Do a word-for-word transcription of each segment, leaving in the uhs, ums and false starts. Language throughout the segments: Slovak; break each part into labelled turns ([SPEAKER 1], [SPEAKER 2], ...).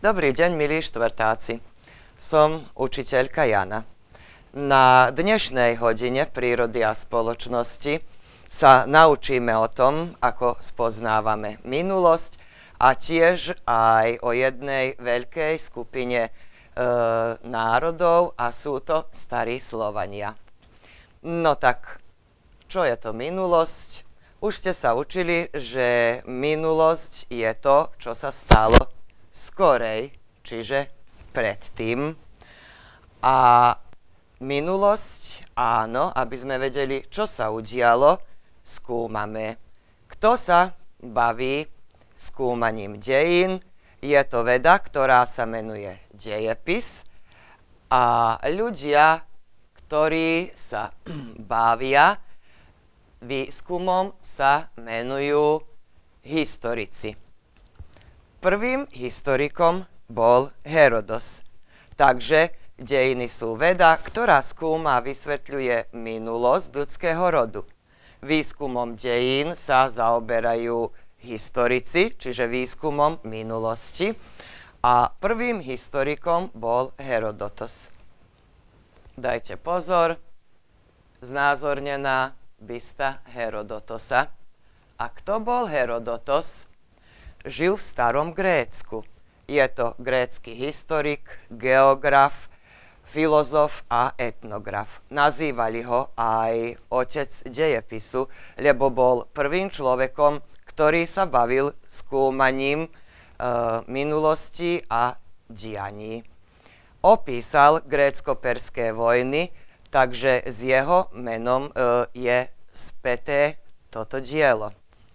[SPEAKER 1] Dobrý deň, milí štvrtáci. Som učiteľka Jana. Na dnešnej hodine prírody a spoločnosti sa naučíme o tom, ako spoznávame minulosť a tiež aj o jednej veľkej skupine e, národov a sú to starí Slovania. No tak, čo je to minulosť? Už ste sa učili, že minulosť je to, čo sa stalo skorej, čiže predtým. A minulosť, áno, aby sme vedeli, čo sa udialo, skúmame. Kto sa baví skúmaním dejín? Je to veda, ktorá sa menuje dejepis. A ľudia, ktorí sa bavia výskumom, sa menujú historici. Prvým historikom bol Herodos. Takže dejiny sú veda, ktorá skúma a vysvetľuje minulosť ľudského rodu. Výskumom dejín sa zaoberajú historici, čiže výskumom minulosti. A prvým historikom bol Herodotos. Dajte pozor, znázornená bysta Herodotosa. A kto bol Herodotos? Žil v starom Grécku. Je to grécky historik, geograf, filozof a etnograf. Nazývali ho aj otec dejepisu, lebo bol prvým človekom, ktorý sa bavil skúmaním e, minulosti a dianí. Opísal grécko-perské vojny, takže s jeho menom e, je späté toto dielo.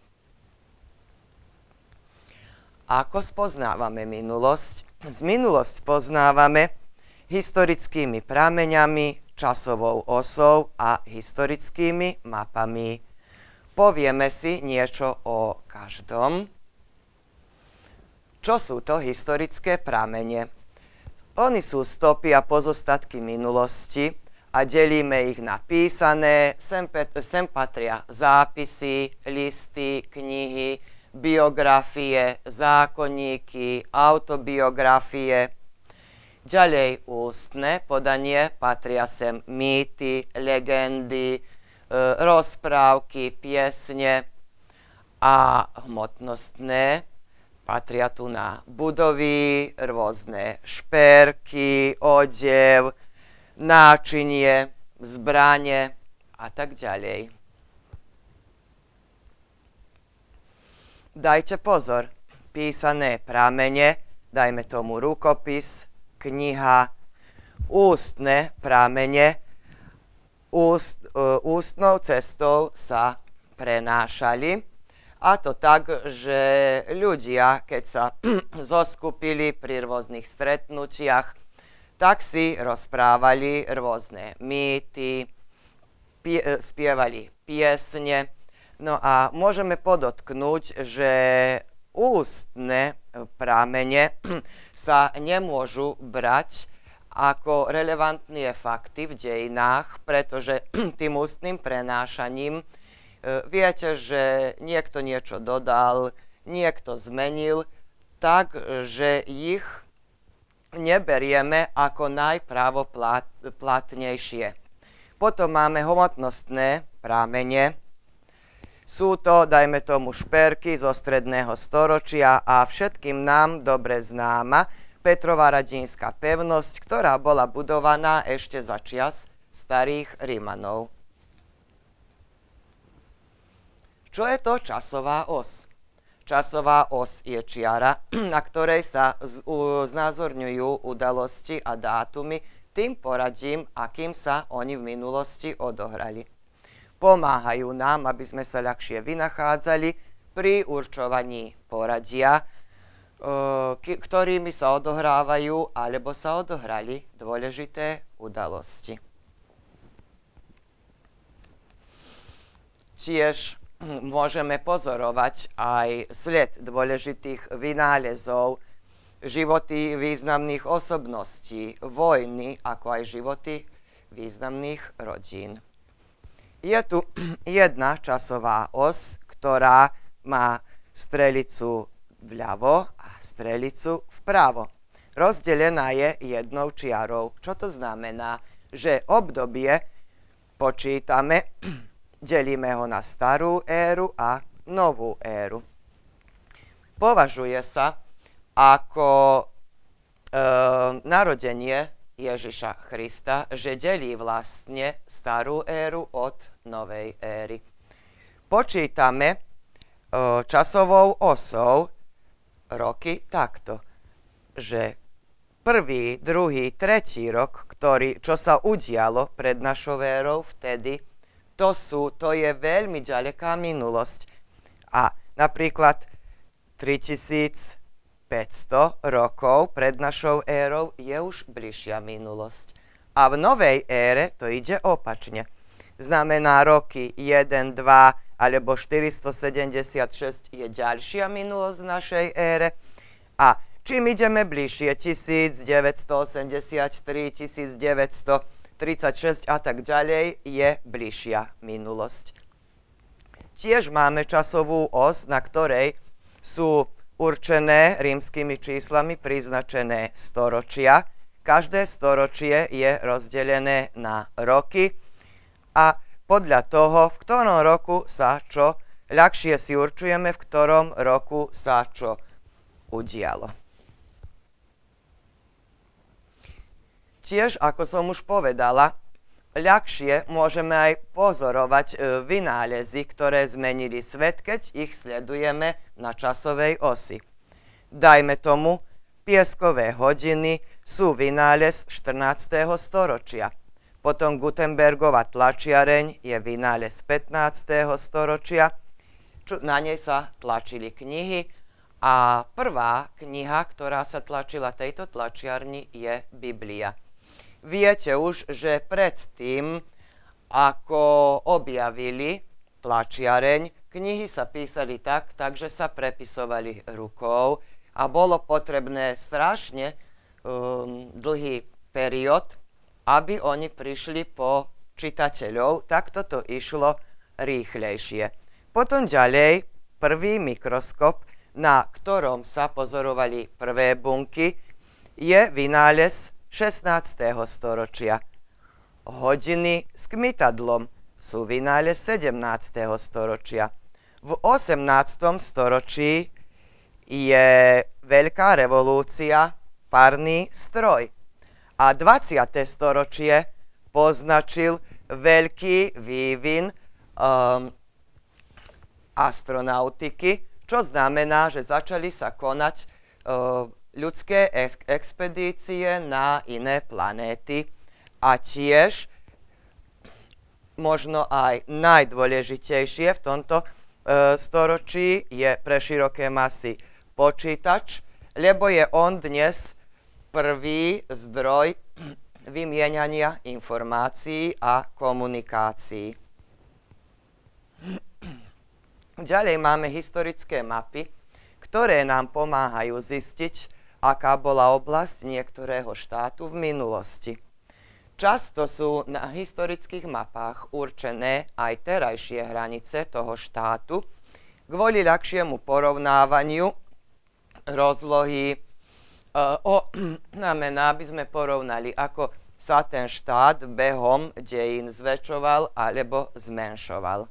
[SPEAKER 1] Ako spoznávame minulosť? Z minulosť poznávame historickými prameňami, časovou osou a historickými mapami. Povieme si niečo o každom. Čo sú to historické pramene? Oni sú stopy a pozostatky minulosti a delíme ich na písané, sem, sem patria zápisy, listy, knihy, biografie, zákonníky, autobiografie. Ďalej ústne podanie, patria sem mýty, legendy, e, rozprávky, piesne. A hmotnostné patria tu na budovy, rôzne šperky, odev, náčinie, zbrane a tak ďalej. Dajte pozor, písané pramene, dajme tomu rukopis, kniha, ústne pramene, úst, ústnou cestou sa prenášali. A to tak, že ľudia, keď sa zoskupili pri rôznych stretnutiach, tak si rozprávali rôzne mýty, pie, spievali piesne. No a môžeme podotknúť, že ústne pramene sa nemôžu brať ako relevantné fakty v dejinách, pretože tým ústnym prenášaním viete, že niekto niečo dodal, niekto zmenil, tak, že ich neberieme ako najpravoplatnejšie. Potom máme hmotnostné pramene. Sú to, dajme tomu, šperky zo stredného storočia a všetkým nám dobre známa Petrova radínska pevnosť, ktorá bola budovaná ešte za čias starých Rimanov. Čo je to časová os? Časová os je čiara, na ktorej sa znázorňujú udalosti a dátumy tým poradím, akým sa oni v minulosti odohrali. Pomáhajú nám, aby sme sa ľahšie vynachádzali pri určovaní poradia, ktorými sa odohrávajú alebo sa odohrali dôležité udalosti. Tiež môžeme pozorovať aj sled dôležitých vynálezov, životy významných osobností, vojny, ako aj životy významných rodín. Je tu jedna časová os, ktorá má strelicu vľavo a strelicu vpravo. rozdelená je jednou čiarou. Čo to znamená? Že obdobie počítame, delíme ho na starú éru a novú éru. Považuje sa ako e, narodenie Ježiša Krista, že delí vlastne starú éru od novej éry. Počítame e, časovou osou roky takto, že prvý, druhý, tretí rok, ktorý, čo sa udialo pred našou érou vtedy, to, sú, to je veľmi ďaleká minulosť. A napríklad tritisícpäťsto rokov pred našou érou je už bližšia minulosť. A v novej ére to ide opačne. Znamená roky jeden, dva alebo štyristosedemdesiatšesť je ďalšia minulosť v našej ére. A čím ideme bližšie, tisícdeväťstoosemdesiattri, tisícdeväťstotridsaťšesť a tak ďalej, je bližšia minulosť. Tiež máme časovú os, na ktorej sú určené rímskymi číslami priznačené storočia. Každé storočie je rozdelené na roky a podľa toho, v ktorom roku sa čo, ľahšie si určujeme, v ktorom roku sa čo udialo. Tiež, ako som už povedala, ľahšie môžeme aj pozorovať e, vynálezy, ktoré zmenili svet, keď ich sledujeme na časovej osi. Dajme tomu, pieskové hodiny sú vynález štrnásteho storočia. Potom Gutenbergova tlačiareň je vynález pätnásteho storočia. Čo, na nej sa tlačili knihy a prvá kniha, ktorá sa tlačila tejto tlačiarni, je Biblia. Viete už, že predtým, ako objavili tlačiareň, knihy sa písali tak, takže sa prepisovali rukou a bolo potrebné strašne um, dlhý periód, aby oni prišli po čitateľov, tak toto išlo rýchlejšie. Potom ďalej, prvý mikroskop, na ktorom sa pozorovali prvé bunky, je vynález šestnásteho storočia. Hodiny s kmitadlom sú vynález sedemnásteho storočia. V osemnástom storočí je veľká revolúcia, parný stroj. A dvadsiate storočie poznačil veľký vývin um, astronautiky, čo znamená, že začali sa konať uh, ľudské ex- expedície na iné planéty a tiež možno aj najdôležitejšie v tomto uh, storočí je pre široké masy počítač, lebo je on dnes prvý zdroj vymienania informácií a komunikácií. Ďalej máme historické mapy, ktoré nám pomáhajú zistiť, aká bola oblasť niektorého štátu v minulosti. Často sú na historických mapách určené aj terajšie hranice toho štátu kvôli ľahšiemu porovnávaniu rozlohy. O, znamená, aby sme porovnali, ako sa ten štát behom dejín zväčšoval alebo zmenšoval.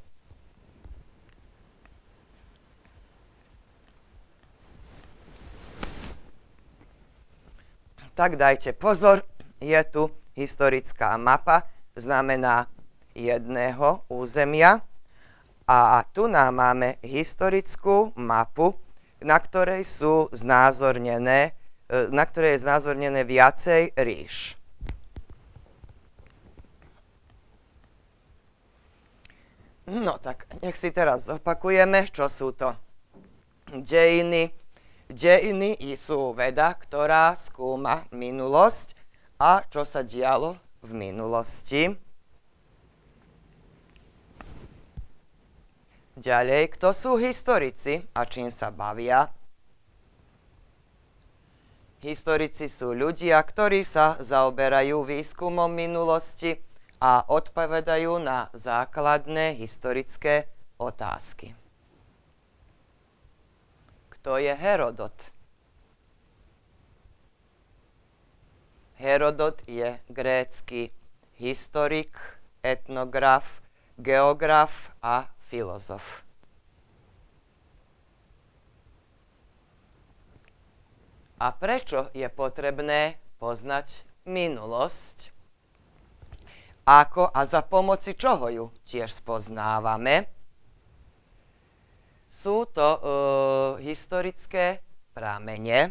[SPEAKER 1] Tak dajte pozor, je tu historická mapa, znamená jedného územia a tu nám máme historickú mapu, na ktorej sú znázornené na ktorej je znázornené viacej ríš. No tak, nech si teraz zopakujeme, čo sú to dejiny. Dejiny sú veda, ktorá skúma minulosť a čo sa dialo v minulosti. Ďalej, kto sú historici a čím sa bavia? Historici sú ľudia, ktorí sa zaoberajú výskumom minulosti a odpovedajú na základné historické otázky. Kto je Herodot? Herodot je grécky historik, etnograf, geograf a filozof. A prečo je potrebné poznať minulosť? Ako a za pomoci čoho ju tiež spoznávame? Sú to e, historické pramene.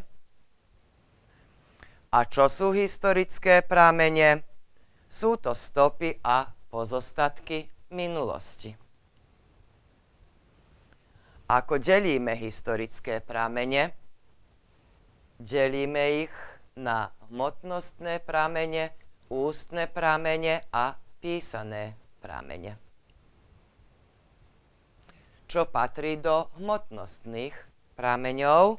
[SPEAKER 1] A čo sú historické pramene? Sú to stopy a pozostatky minulosti. Ako delíme historické pramene? Delíme ich na hmotnostné pramene, ústne pramene a písané pramene. Čo patrí do hmotnostných prameňov?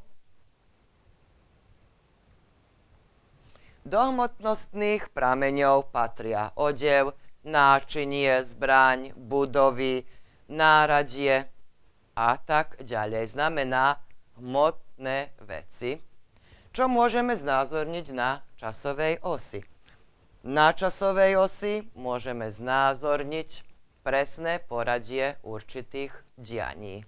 [SPEAKER 1] Do hmotnostných prameňov patria odev, náčinie, zbraň, budovy, náradie a tak ďalej. Znamená hmotné veci, čo môžeme znázorniť na časovej osi. Na časovej osi môžeme znázorniť presné poradie určitých dianí.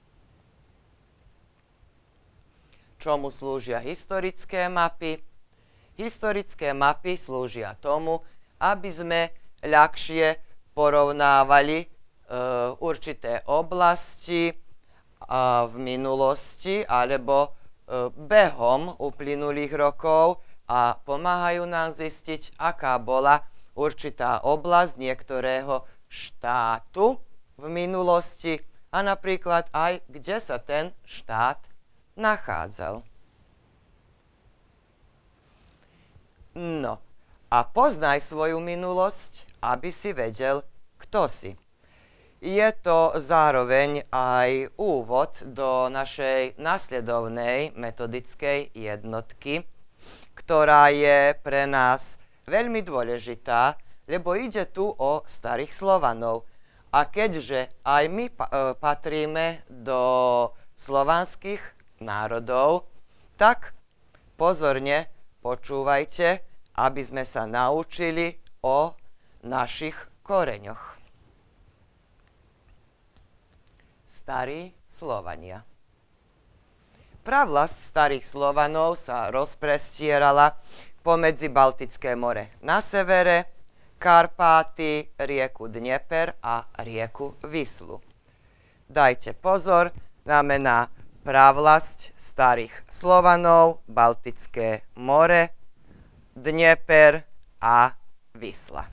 [SPEAKER 1] Čomu slúžia historické mapy? Historické mapy slúžia tomu, aby sme ľahšie porovnávali e, určité oblasti a v minulosti alebo e, behom uplynulých rokov a pomáhajú nám zistiť, aká bola určitá oblasť niektorého štátu v minulosti a napríklad aj, kde sa ten štát nachádzal. No, a poznaj svoju minulosť, aby si vedel, kto si. Je to zároveň aj úvod do našej nasledovnej metodickej jednotky, ktorá je pre nás veľmi dôležitá, lebo ide tu o starých Slovanov. A keďže aj my patríme do slovanských národov, tak pozorne počúvajte, aby sme sa naučili o našich koreňoch. Starí Slovania. Pravlasť starých Slovanov sa rozprestierala pomedzi Baltické more na severe, Karpáty, rieku Dnieper a rieku Vislu. Dajte pozor, znamená pravlasť starých Slovanov, Baltické more, Dnieper a Visla.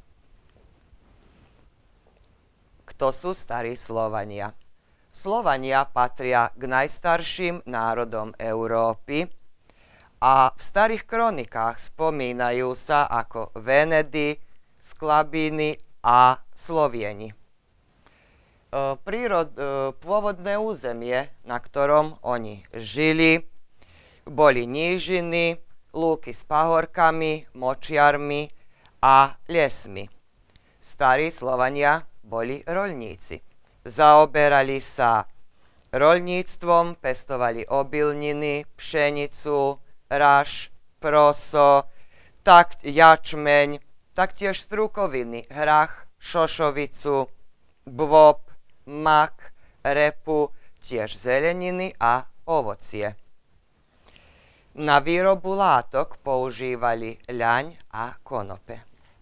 [SPEAKER 1] Kto sú starí Slovania? Slovania patria k najstarším národom Európy a v starých kronikách spomínajú sa ako Vénedy, Sklabíny a Slovieni. Prírod, pôvodné územie, na ktorom oni žili, boli nížiny, lúky s pahorkami, močiarmi a lesmi. Starí Slovania boli roľníci. Zaoberali sa roľníctvom, pestovali obilniny, pšenicu, raž, proso, tak jačmeň, taktiež strukoviny, hrach, šošovicu, bôb, mak, repu, tiež zeleniny a ovocie. Na výrobu látok používali ľaň a konope.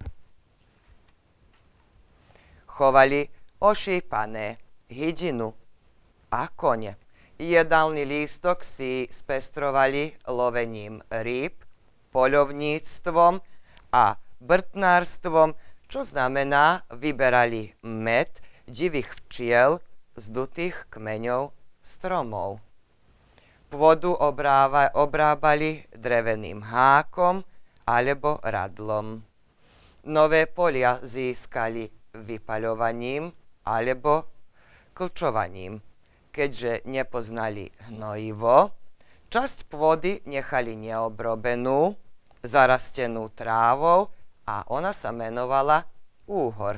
[SPEAKER 1] Chovali ošípané, hydinu a kone. Jedálny lístok si spestrovali lovením rýb, poľovníctvom a brtnárstvom, čo znamená vyberali med divých včiel z dutých kmeňov stromov. Pôdu obráva, obrábali dreveným hákom alebo radlom. Nové polia získali vypaľovaním alebo klčovaním. Keďže nepoznali hnojivo, časť pôdy nechali neobrobenú, zarastenú trávou a ona sa menovala úhor.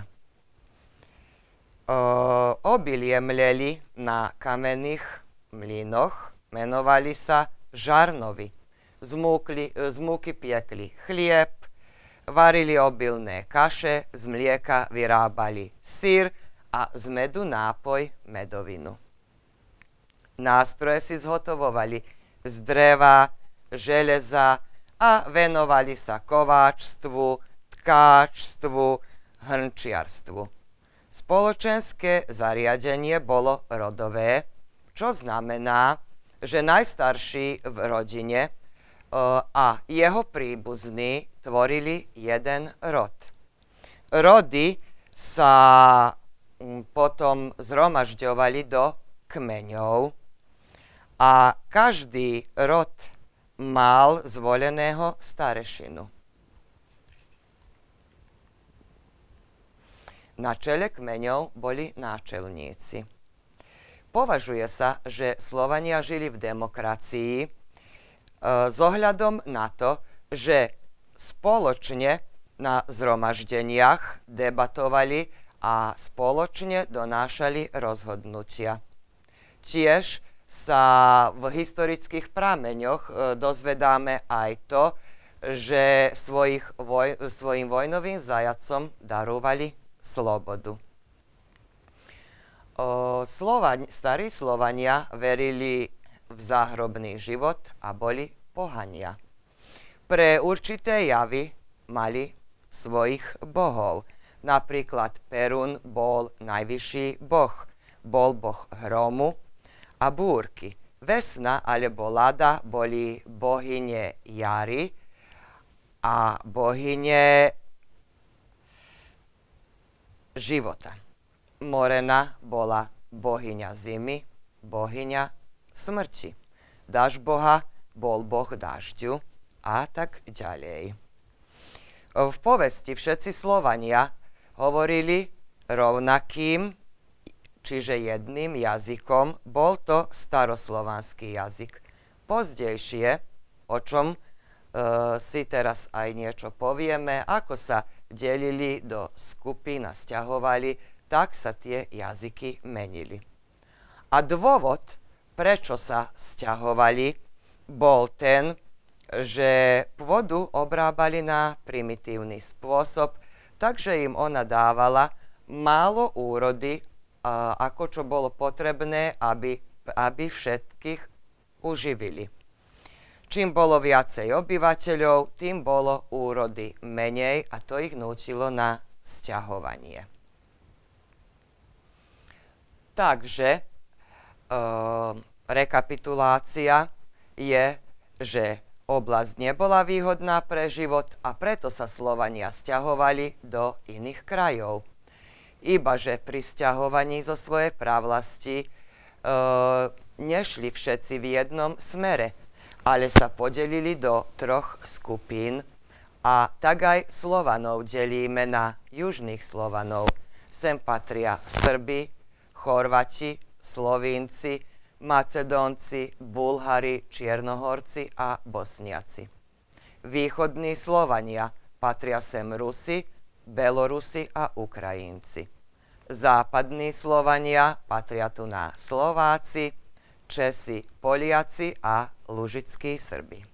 [SPEAKER 1] O, obilie mleli na kamenných mlynoch, menovali sa žarnovi. z, múkli, z múky piekli chlieb, varili obilné kaše, z mlieka vyrábali syr a z medu nápoj medovinu. Nástroje si zhotovovali z dreva, železa a venovali sa kováčstvu, tkáčstvu, hrnčiarstvu. Spoločenské zariadenie bolo rodové, čo znamená, že najstarší v rodine a jeho príbuzní tvorili jeden rod. Rody sa potom zhromažďovali do kmeňov a každý rod mal zvoleného starešinu. Na čele kmeňov boli náčelníci. Považuje sa, že Slovania žili v demokracii e, s ohľadom na to, že spoločne na zhromaždeniach debatovali a spoločne donášali rozhodnutia. Tiež sa v historických prameňoch e, dozvedáme aj to, že svojich voj, svojim vojnovým zajacom darovali slobodu. O, Slovaň, starí Slovania verili v záhrobný život a boli pohania. Pre určité javy mali svojich bohov. Napríklad Perun bol najvyšší boh. Bol boh hromu a búrky. Vesna alebo Lada boli bohyne jary a bohyne života. Morena bola bohyňa zimy, bohyňa smrti. Dažboha bol boh dažďu a tak ďalej. V povesti všetci Slovania hovorili rovnakým, čiže jedným jazykom. Bol to staroslovanský jazyk. Pozdejšie, o čom e, si teraz aj niečo povieme, ako sa delili do skupín a sťahovali, tak sa tie jazyky menili. A dôvod, prečo sa sťahovali, bol ten, že pôdu obrábali na primitívny spôsob, takže im ona dávala málo úrody, a, ako čo bolo potrebné, aby, aby všetkých uživili. Čím bolo viacej obyvateľov, tým bolo úrody menej a to ich nútilo na sťahovanie. Takže e, rekapitulácia je, že oblasť nebola výhodná pre život a preto sa Slovania sťahovali do iných krajov. Ibaže pri sťahovaní zo svojej pravlasti e, nešli všetci v jednom smere, ale sa podelili do troch skupín a tak aj Slovanov delíme na južných Slovanov. Sem patria Srbi, Chorvati, Slovinci, Macedónci, Bulhari, Čiernohorci a Bosniaci. Východní Slovania patria sem Rusi, Belorusi a Ukrajinci. Západní Slovania patria tu na Slováci, Česi, Poliaci a lužickí Srbi.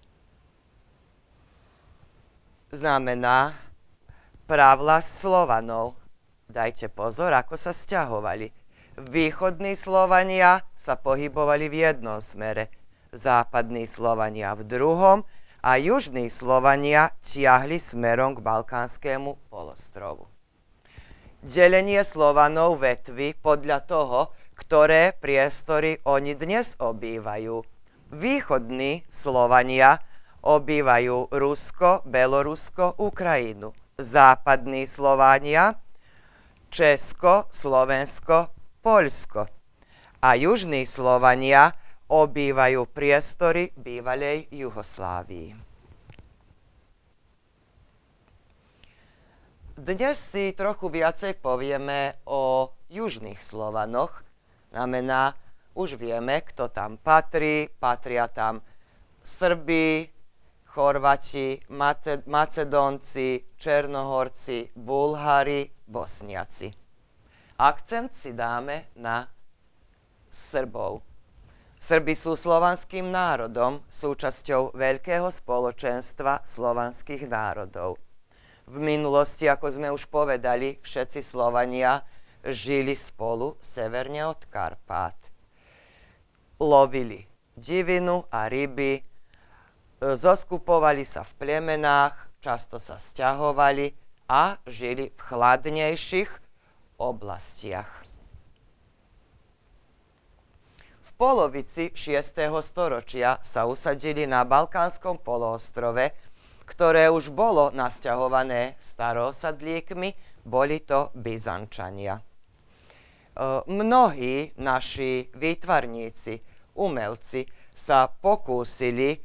[SPEAKER 1] Znamená pravlasť Slovanov. Dajte pozor, ako sa sťahovali. Východní Slovania sa pohybovali v jednom smere, západní Slovania v druhom a južní Slovania tiahli smerom k Balkánskému polostrovu. Delenie Slovanov vetvy podľa toho, ktoré priestory oni dnes obývajú. Východní Slovania obývajú Rusko, Belorusko, Ukrajinu. Západní Slovania Česko, Slovensko, Poľsko. A južní Slovania obývajú priestory bývalej Juhoslávii. Dnes si trochu viacej povieme o južných Slovanoch. Znamená, už vieme, kto tam patrí. Patria tam Srbi, Chorvati, Macedónci, Černohorci, Bulhári, Bosniaci. Akcent si dáme na Srbov. Srbi sú slovanským národom, súčasťou veľkého spoločenstva slovanských národov. V minulosti, ako sme už povedali, všetci Slovania žili spolu severne od Karpát. Lovili divinu a ryby, zoskupovali sa v plemenách, často sa sťahovali a žili v chladnejších oblastiach. V polovici šiesteho storočia sa usadili na Balkánskom poloostrove, ktoré už bolo nasťahované staroosadlíkmi, boli to Byzančania. E, mnohí naši výtvarníci, umelci sa pokúsili e,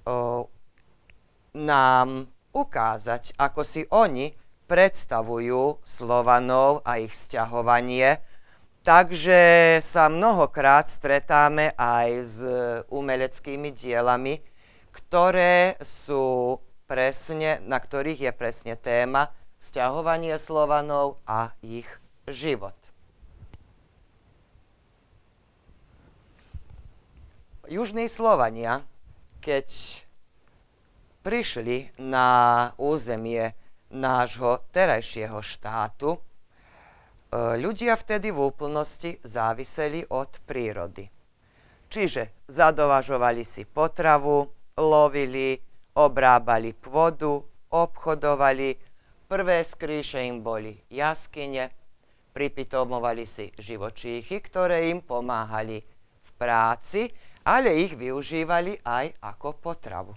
[SPEAKER 1] nám ukázať, ako si oni predstavujú Slovanov a ich sťahovanie. Takže sa mnohokrát stretáme aj s umeleckými dielami, ktoré sú presne, na ktorých je presne téma sťahovanie Slovanov a ich život. Južní Slovania, keď prišli na územie nášho terajšieho štátu, ľudia vtedy v úplnosti záviseli od prírody. Čiže zadovažovali si potravu, lovili, obrábali pôdu, obchodovali, prvé skrýše im boli jaskyne, pripitomovali si živočíchy, ktoré im pomáhali v práci, ale ich využívali aj ako potravu.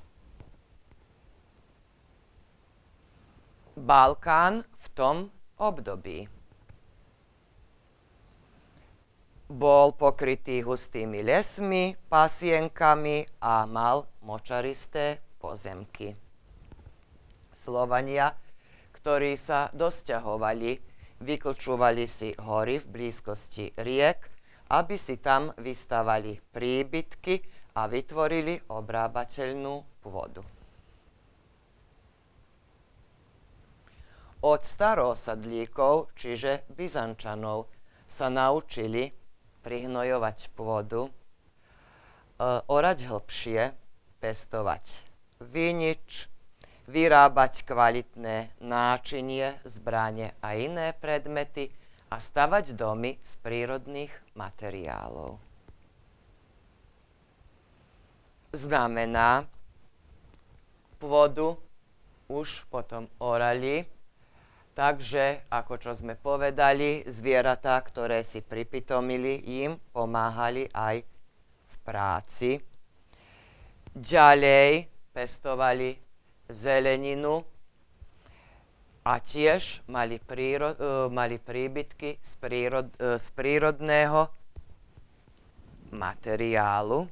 [SPEAKER 1] Balkán v tom období bol pokrytý hustými lesmi, pasienkami a mal močaristé pozemky. Slovania, ktorí sa dosťahovali, vyklčúvali si hory v blízkosti riek, aby si tam vystavali príbytky a vytvorili obrábateľnú pôdu. Od staroosadlíkov, čiže Byzančanov, sa naučili prihnojovať pôdu, orať hlbšie, pestovať vinič, vyrábať kvalitné náčinie, zbrane a iné predmety a stavať domy z prírodných materiálov. Znamená, pôdu už potom orali, takže, ako čo sme povedali, zvieratá, ktoré si pripitomili, im pomáhali aj v práci. Ďalej pestovali zeleninu a tiež mali, prírod, uh, mali príbytky z, prírod, uh, z prírodného materiálu.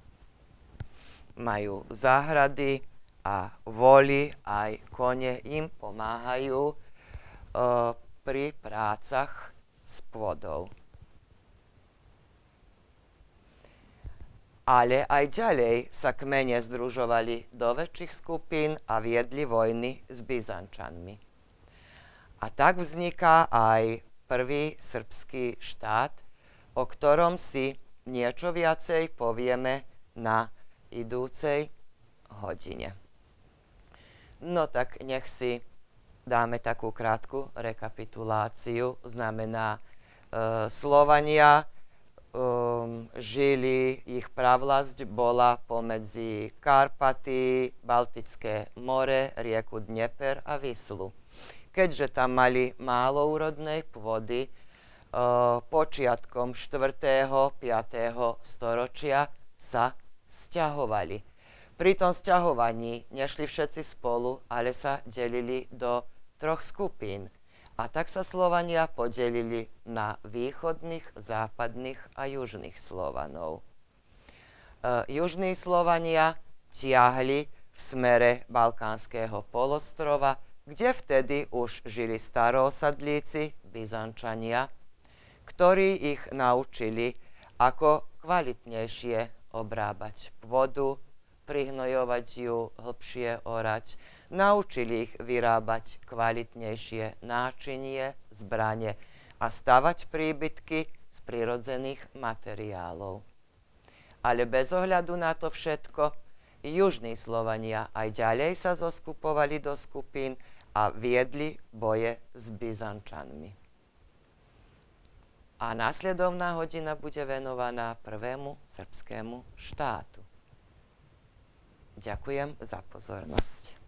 [SPEAKER 1] Majú záhrady a voly, aj kone im pomáhajú pri prácach s pôdou. Ale aj ďalej sa kmene združovali do väčších skupín a viedli vojny s Byzančanmi. A tak vzniká aj prvý srbský štát, o ktorom si niečo viacej povieme na idúcej hodine. No tak nech si dáme takú krátku rekapituláciu. Znamená, e, Slovania um, žili, ich pravlasť bola pomedzi Karpaty, Baltické more, rieku Dnieper a Vyslu. Keďže tam mali málo úrodnej pôdy, e, počiatkom štvrtého piateho storočia sa sťahovali. Pri tom sťahovaní nešli všetci spolu, ale sa delili do troch skupín. A tak sa Slovania podelili na východných, západných a južných Slovanov. E, južní Slovania tiahli v smere Balkánskeho polostrova, kde vtedy už žili staroosadlíci, Byzančania, ktorí ich naučili, ako kvalitnejšie obrábať pôdu, prihnojovať ju, hlbšie orať. Naučili ich vyrábať kvalitnejšie náčinie, zbrane a stavať príbytky z prirodzených materiálov. Ale bez ohľadu na to všetko, južní Slovania aj ďalej sa zoskupovali do skupín a viedli boje s Byzančanmi. A následovná hodina bude venovaná prvému srbskému štátu. Ďakujem za pozornosť.